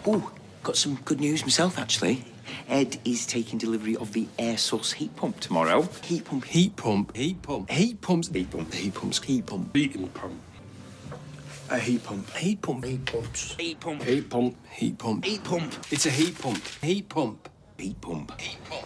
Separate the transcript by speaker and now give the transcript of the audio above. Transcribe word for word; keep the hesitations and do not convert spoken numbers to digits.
Speaker 1: Oh, got some good news myself, actually. Ed is taking delivery of the air source heat pump tomorrow. Heat pump.
Speaker 2: Heat pump. Heat pump. Heat pumps.
Speaker 1: Heat pump.
Speaker 2: Heat pumps. Heat pump.
Speaker 3: Heating pump. A heat pump.
Speaker 2: Heat pump.
Speaker 3: Heat pumps.
Speaker 1: Heat pump.
Speaker 3: Heat pump.
Speaker 2: Heat pump.
Speaker 1: Heat pump.
Speaker 2: It's a heat pump. Heat pump.
Speaker 1: Heat pump.
Speaker 2: Heat pump.